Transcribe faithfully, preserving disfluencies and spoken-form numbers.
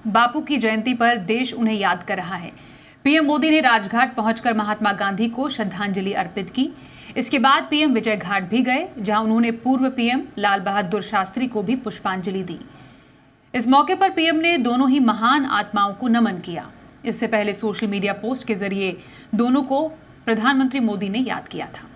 बापू की जयंती पर देश उन्हें याद कर रहा है। पीएम मोदी ने राजघाट पहुंचकर महात्मा गांधी को श्रद्धांजलि अर्पित की। इसके बाद पीएम विजय घाट भी गए, जहां उन्होंने पूर्व पीएम लाल बहादुर शास्त्री को भी पुष्पांजलि दी। इस मौके पर पीएम ने दोनों ही महान आत्माओं को नमन किया। इससे पहले सोशल मीडिया पोस्ट के जरिए दोनों को प्रधानमंत्री मोदी ने याद किया था।